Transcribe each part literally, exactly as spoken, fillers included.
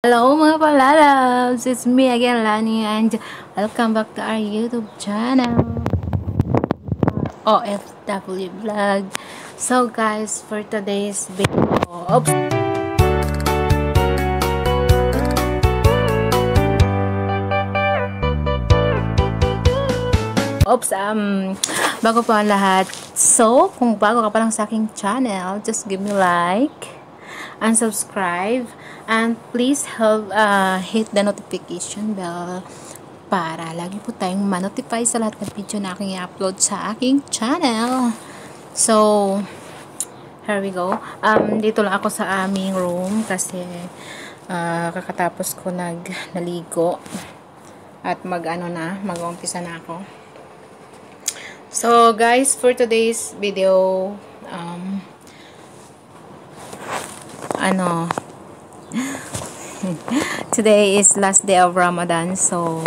Hello mga palalabs! It's me again, Lani, and welcome back to our YouTube channel, O F W Vlog. So guys, for today's video, oops, oops, um, bago pa ang lahat, so, kung bago ka pa lang sa aking channel, just give me like, and subscribe, and please help uh, hit the notification bell para lagi po tayong ma-notify sa lahat ng video na aking i-upload sa aking channel. So, here we go. Um, dito lang ako sa aming room kasi uh, kakatapos ko nag naligo at mag-ano na, mag-umpisa na ako. So, guys, for today's video, um, ano, today is last day of Ramadan, so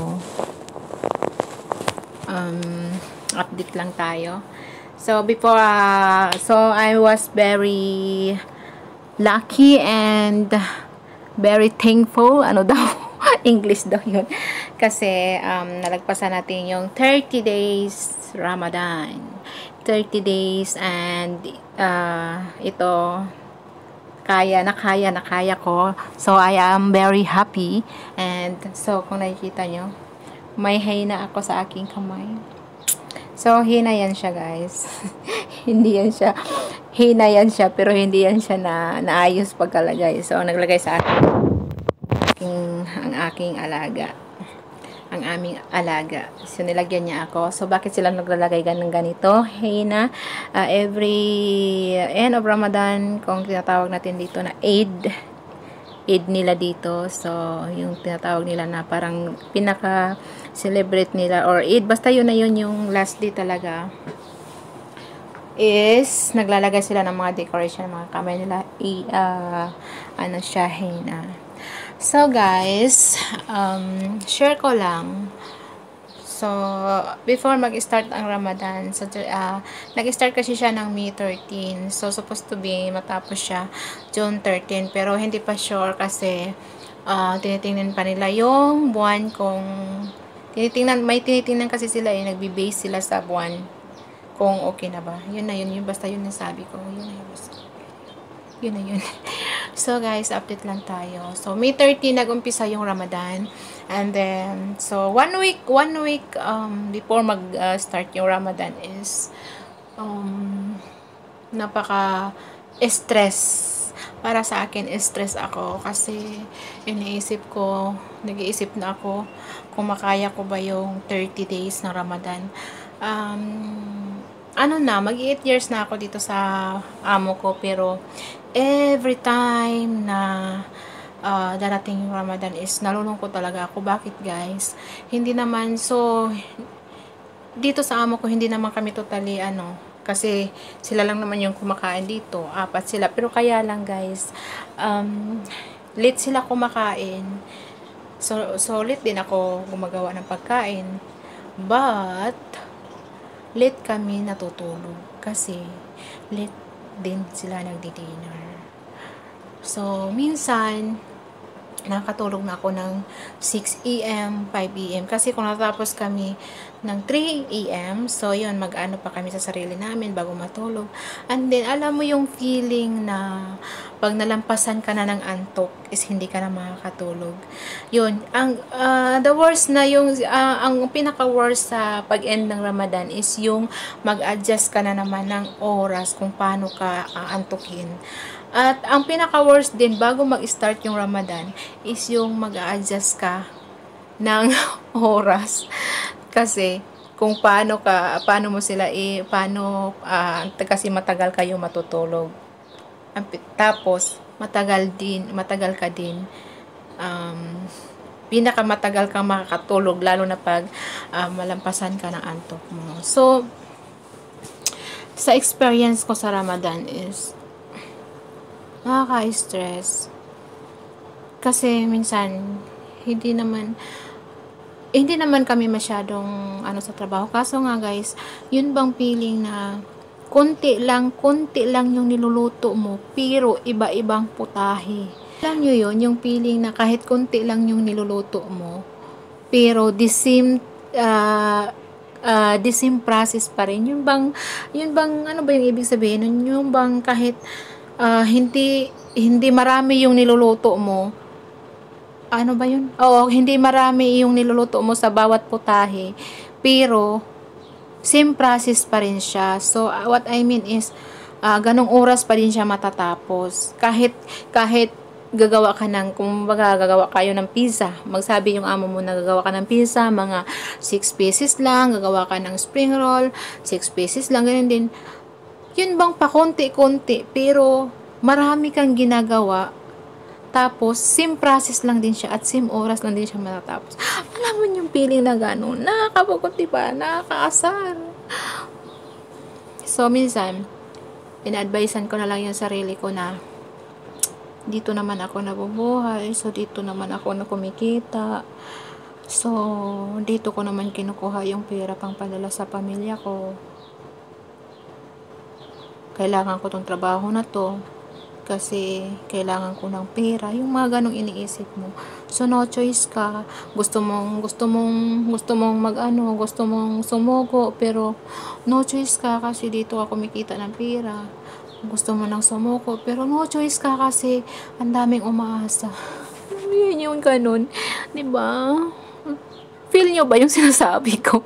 um, update lang tayo. So before, uh, so I was very lucky and very thankful, ano daw, English daw yun, kasi um, nalagpasan natin yung thirty days Ramadan, thirty days, and uh, ito, kaya, nakaya, nakaya ko. So, I am very happy. And, so, kung nakikita nyo, may hina ako sa aking kamay. So, hina yan siya, guys. Hindi yan siya, hina yan siya, pero hindi yan siya na, naayos pagkalagay. So, naglagay sa akin, aking, ang aking alaga. Ang aming alaga. So, nilagyan niya ako. So, bakit sila naglalagay ng ganito? Hina, uh, every end of Ramadan, kung tinatawag natin dito na Eid, Eid nila dito. So, yung tinatawag nila na parang pinaka-celebrate nila, or Eid, basta yun na yun yung last day talaga, is, naglalagay sila ng mga decoration, mga kamay nila, i, uh, ano siya, hina. So guys, um, share ko lang. So, before mag-start ang Ramadan, so, uh, nag-start kasi siya ng May thirteen. So, supposed to be matapos siya June thirteen. Pero, hindi pa sure kasi uh, tinitingnan pa nila yung buwan kung tinitingnan, may tinitingnan kasi sila eh, nagbe-base sila sa buwan kung okay na ba. Yun na yun, yun basta yun yung sabi ko. Yun na yun basta. Yun na yun. So guys, update lang tayo. So May thirteen nag-umpisa yung Ramadan, and then so one week one week um before mag-start uh, yung Ramadan is um napaka stress para sa akin. Stress ako kasi iniisip ko, nag-iisip na ako kung makaya ko ba yung thirty days ng Ramadan. Um ano na, mag-eight years na ako dito sa amo ko, pero every time na uh, darating yung Ramadan is nalulungkot talaga ako. Bakit guys? Hindi naman, so dito sa amo ko hindi naman kami totally ano, kasi sila lang naman yung kumakain dito, apat sila, pero kaya lang guys, um, late sila kumakain, so, so late din ako gumagawa ng pagkain, but late kami natutulog kasi late din sila nagdi-dinner. So, minsan, nakatulog na ako ng six A M, five A M Kasi kung natapos kami ng three A M, so yun, mag-ano pa kami sa sarili namin bago matulog. And then, alam mo yung feeling na pag nalampasan ka na ng antok is hindi ka na makakatulog. Yun, ang uh, the worst na yung, uh, ang pinaka-worst sa pag-end ng Ramadan is yung mag-adjust ka na naman ng oras kung paano ka aantukin. At ang pinaka-worst din bago mag-start yung Ramadan is yung mag-a-adjust ka ng oras. Kasi kung paano ka, paano mo sila eh, paano, uh, kasi matagal kayo matutulog. Tapos, matagal din, matagal ka din, um, pinakamatagal kang makakatulog, lalo na pag uh, malampasan ka ng antok mo. So, sa experience ko sa Ramadan is, nakaka-stress. Kasi minsan, hindi naman, hindi naman kami masyadong ano sa trabaho. Kaso nga guys, yun bang feeling na konti lang, konti lang yung niluluto mo, pero iba-ibang putahe. Alam nyo yun, yung feeling na kahit konti lang yung niluluto mo, pero the same, uh, uh, the same process pa rin. Yung bang, yun bang, ano ba yung ibig sabihin nun? Yung bang kahit uh, hindi, hindi marami yung niluluto mo, ano ba yun? Oo, hindi marami yung niluluto mo sa bawat putahe, pero same process pa rin siya. So, uh, what I mean is, uh, ganong oras pa rin siya matatapos. Kahit, kahit gagawa ka ng, kumbaga gagawa kayo ng pizza, magsabi yung amo mo na gagawa ka ng pizza, mga six pieces lang, gagawa ka ng spring roll, six pieces lang, ganyan din. Yun bang pa konti-konti, pero marami kang ginagawa, tapos same process lang din siya at same oras lang din siya matatapos. Alam mo yung feeling na gano'n, nakakapagod, diba? Nakakaasar. So, minsan, ina-advisean ko na lang yung sarili ko na dito naman ako nabubuhay, so dito naman ako na kumikita, so dito ko naman kinukuha yung pera pang padala sa pamilya ko. Kailangan ko tong trabaho na to kasi kailangan ko ng pera, yung mga ganong iniisip mo. So no choice ka, gusto mong gusto mong gusto mong mag-ano, gusto mong sumuko, pero no choice ka kasi dito ka kumikita ng pera. Gusto mo nang sumuko, pero no choice ka kasi ang daming umaasa. Yun yung ganun, diba? Feel nyo ba yung sinasabi ko?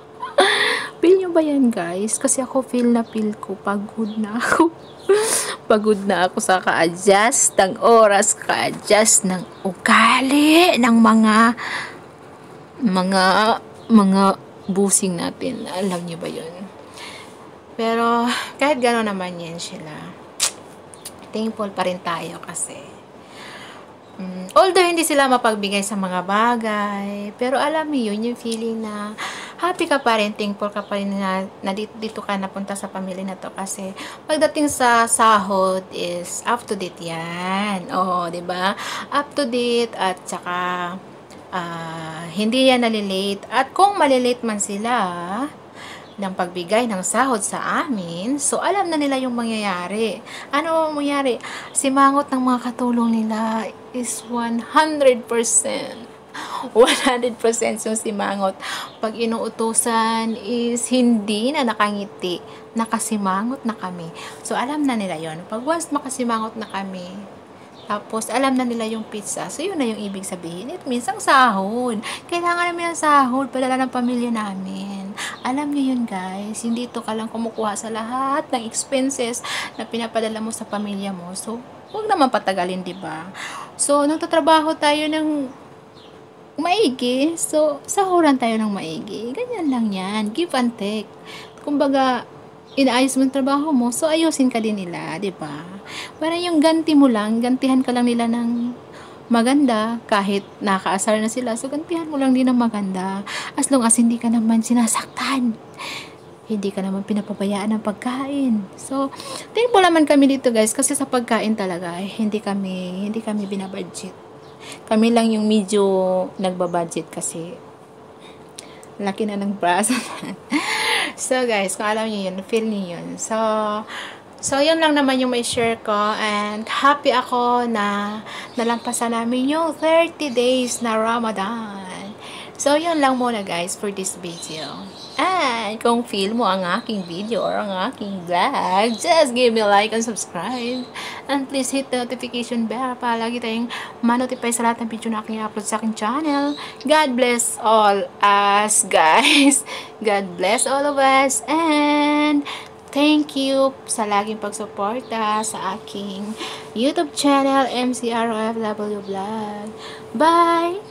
Feel nyo ba yan, guys? Kasi ako feel na feel ko, pagod na ako. Pagod na ako sa ka-adjust ng oras, ka-adjust ng ugali ng mga mga mga busing natin. Alam nyo ba yun? Pero, kahit gano'n naman yan sila, thankful pa rin tayo kasi. Um, although, hindi sila mapagbigay sa mga bagay, pero alam mo yun, yung feeling na happy ka pa rin, thankful ka pa rin na, na dito, dito ka napunta sa pamilya na to kasi pagdating sa sahod is up to date yan. Oo, diba? Up to date at saka uh, hindi yan nalilate. At kung malilate man sila ng pagbigay ng sahod sa amin, so alam na nila yung mangyayari. Ano mangyayari? Simangot ng mga katulong nila is one hundred percent. one hundred percent yung simangot. Pag inuutusan is hindi na nakangiti, nakasimangot na kami. So alam na nila yon. Pag once makasimangot na kami, tapos, alam na nila yung pizza. So, yun na yung ibig sabihin. It means, ang sahod. Kailangan namin ang sahod. Padala ng pamilya namin. Alam nyo yun, guys. Hindi ito ka lang kumukuha sa lahat ng expenses na pinapadala mo sa pamilya mo. So, huwag naman patagalin, diba? So, nagtatrabaho tayo ng maigi. So, sahuran tayo ng maigi. Ganyan lang yan. Give and take. Kumbaga, inaayos mo yung trabaho mo, so ayusin ka din nila, di ba? Para yung ganti mo lang, gantihan ka lang nila ng maganda, kahit nakaasar na sila, so gantihan mo lang din ng maganda, as long as hindi ka naman sinasaktan, hindi ka naman pinapabayaan ng pagkain. So, thankful naman kami dito, guys, kasi sa pagkain talaga, eh, hindi kami, hindi kami binabudget. Kami lang yung medyo nagbabudget kasi laki na ng braso. So, guys, kung alam niyo yun, feel niyo yun. So, so, yun lang naman yung may share ko. And, happy ako na nalampasan namin yung thirty days na Ramadan. So, yun lang muna, guys, for this video. And, kung feel mo ang aking video or ang aking vlog, just give me a like and subscribe. And please hit the notification bell para lagi tayong ma-notify sa lahat ng video na aking upload sa aking channel. God bless all us, guys. God bless all of us. And thank you sa laging pagsuporta sa aking YouTube channel, M C R O F W Vlog. Bye!